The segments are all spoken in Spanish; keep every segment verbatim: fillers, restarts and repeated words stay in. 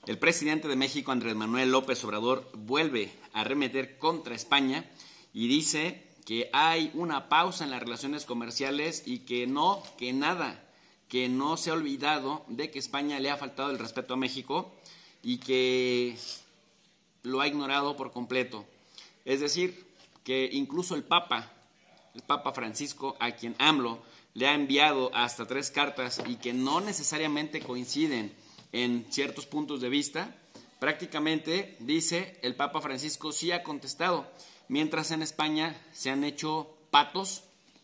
El presidente de México, Andrés Manuel López Obrador, vuelve a arremeter contra España y dice que hay una pausa en las relaciones comerciales y que no, que nada, que no se ha olvidado de que España le ha faltado el respeto a México y que lo ha ignorado por completo. Es decir, que incluso el Papa, el Papa Francisco, a quien AMLO le ha enviado hasta tres cartas y que no necesariamente coinciden en ciertos puntos de vista, prácticamente, dice el Papa Francisco, sí ha contestado, mientras en España se han hecho patos,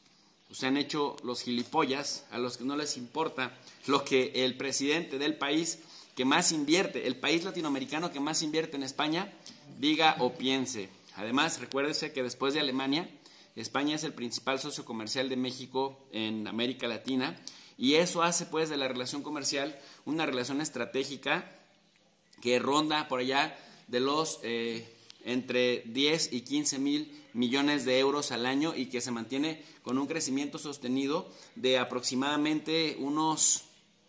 se han hecho los gilipollas, a los que no les importa lo que el presidente del país que más invierte, el país latinoamericano que más invierte en España, diga o piense. Además, recuérdese que después de Alemania, España es el principal socio comercial de México en América Latina, y eso hace pues de la relación comercial una relación estratégica que ronda por allá de los eh, entre diez y quince mil millones de euros al año y que se mantiene con un crecimiento sostenido de aproximadamente unos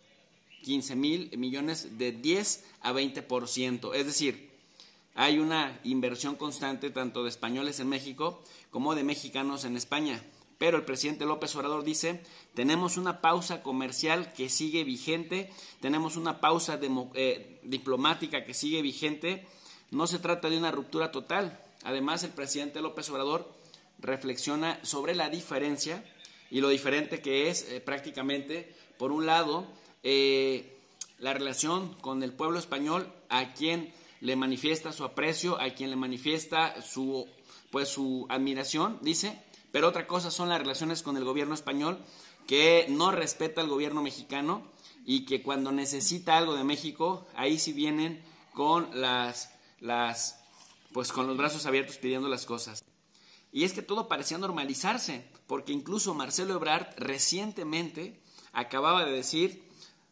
quince mil millones, de diez a veinte por ciento. Es decir, hay una inversión constante tanto de españoles en México como de mexicanos en España. Pero el presidente López Obrador dice, tenemos una pausa comercial que sigue vigente, tenemos una pausa demo, eh, diplomática que sigue vigente, no se trata de una ruptura total. Además, el presidente López Obrador reflexiona sobre la diferencia y lo diferente que es eh, prácticamente, por un lado, eh, la relación con el pueblo español, a quien le manifiesta su aprecio, a quien le manifiesta su, pues, su admiración, dice. Pero otra cosa son las relaciones con el gobierno español, que no respeta al gobierno mexicano y que cuando necesita algo de México, ahí sí vienen con las, las, pues con los brazos abiertos pidiendo las cosas. Y es que todo parecía normalizarse, porque incluso Marcelo Ebrard recientemente acababa de decir,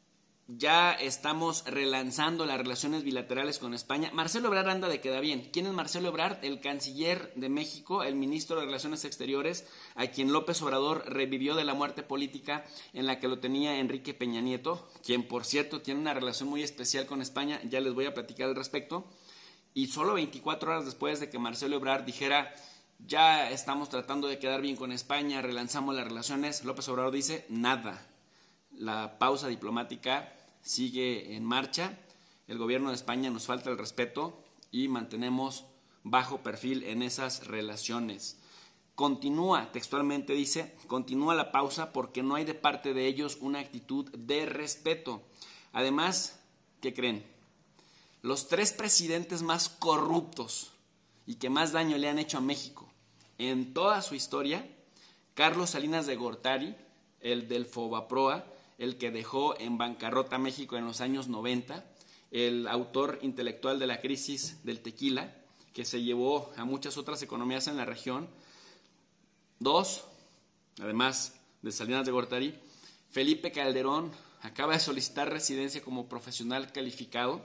ya estamos relanzando las relaciones bilaterales con España. Marcelo Ebrard anda de queda bien. ¿Quién es Marcelo Ebrard? El canciller de México, el ministro de Relaciones Exteriores, a quien López Obrador revivió de la muerte política en la que lo tenía Enrique Peña Nieto, quien por cierto tiene una relación muy especial con España, ya les voy a platicar al respecto. Y solo veinticuatro horas después de que Marcelo Ebrard dijera, ya estamos tratando de quedar bien con España, relanzamos las relaciones, López Obrador dice, nada. La pausa diplomática sigue en marcha, el gobierno de España nos falta el respeto y mantenemos bajo perfil en esas relaciones. Continúa, textualmente dice, continúa la pausa porque no hay de parte de ellos una actitud de respeto. Además, ¿qué creen? Los tres presidentes más corruptos y que más daño le han hecho a México en toda su historia, Carlos Salinas de Gortari, el del Fobaproa, el que dejó en bancarrota a México en los años noventa, el autor intelectual de la crisis del tequila, que se llevó a muchas otras economías en la región. Dos, además de Salinas de Gortari, Felipe Calderón acaba de solicitar residencia como profesional calificado,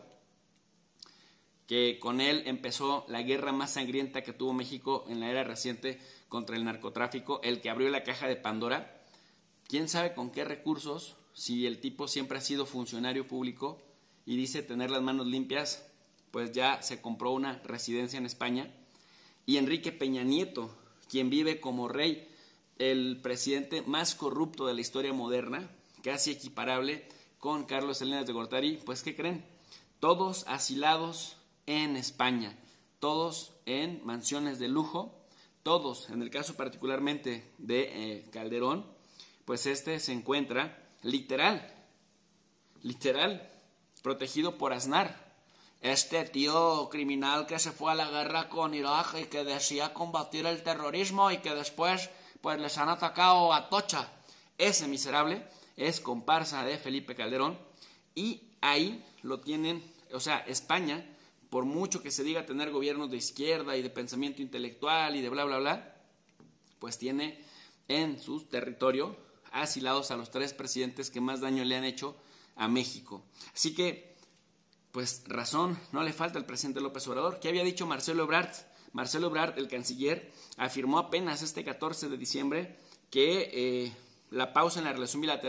que con él empezó la guerra más sangrienta que tuvo México en la era reciente contra el narcotráfico, el que abrió la caja de Pandora. ¿Quién sabe con qué recursos? Si el tipo siempre ha sido funcionario público y dice tener las manos limpias, pues ya se compró una residencia en España. Y Enrique Peña Nieto, quien vive como rey, el presidente más corrupto de la historia moderna, casi equiparable con Carlos Salinas de Gortari, pues ¿qué creen? Todos asilados en España, todos en mansiones de lujo, todos, en el caso particularmente de eh, Calderón, pues este se encuentra literal, literal, protegido por Aznar. Este tío criminal que se fue a la guerra con Irak y que decía combatir el terrorismo y que después pues les han atacado a Tocha. Ese miserable es comparsa de Felipe Calderón y ahí lo tienen, o sea, España, por mucho que se diga tener gobiernos de izquierda y de pensamiento intelectual y de bla, bla, bla, pues tiene en su territorio asilados a los tres presidentes que más daño le han hecho a México. Así que, pues razón no le falta al presidente López Obrador. ¿Qué había dicho Marcelo Ebrard? Marcelo Ebrard, el canciller, afirmó apenas este catorce de diciembre que eh, la pausa en la relación bilateral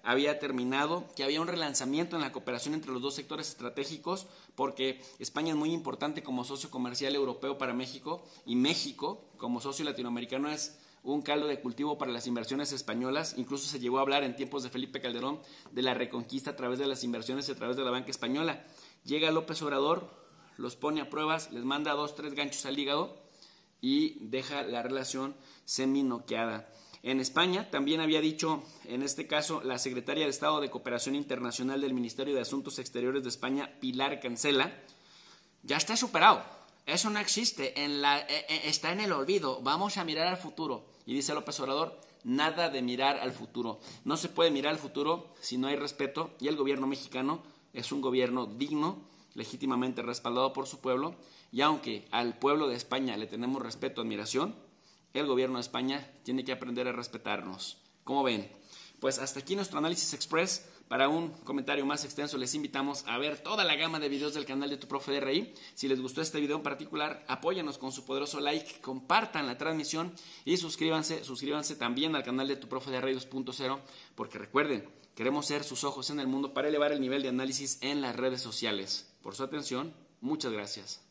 había terminado, que había un relanzamiento en la cooperación entre los dos sectores estratégicos, porque España es muy importante como socio comercial europeo para México, y México como socio latinoamericano es un caldo de cultivo para las inversiones españolas. Incluso se llegó a hablar en tiempos de Felipe Calderón de la reconquista a través de las inversiones y a través de la banca española. Llega López Obrador, los pone a pruebas, les manda dos, tres ganchos al hígado y deja la relación semi-noqueada. En España también había dicho, en este caso, la secretaria de Estado de Cooperación Internacional del Ministerio de Asuntos Exteriores de España, Pilar Cancela, ya está superado, eso no existe, en la, eh, eh, está en el olvido, vamos a mirar al futuro. Y dice López Obrador, nada de mirar al futuro. No se puede mirar al futuro si no hay respeto, y el gobierno mexicano es un gobierno digno, legítimamente respaldado por su pueblo, y aunque al pueblo de España le tenemos respeto, admiración, el gobierno de España tiene que aprender a respetarnos. ¿Cómo ven? Pues hasta aquí nuestro análisis express. Para un comentario más extenso les invitamos a ver toda la gama de videos del canal de Tu Profe de R I. Si les gustó este video en particular, apóyanos con su poderoso like, compartan la transmisión y suscríbanse, suscríbanse también al canal de Tu Profe de R I dos punto cero, porque recuerden, queremos ser sus ojos en el mundo para elevar el nivel de análisis en las redes sociales. Por su atención, muchas gracias.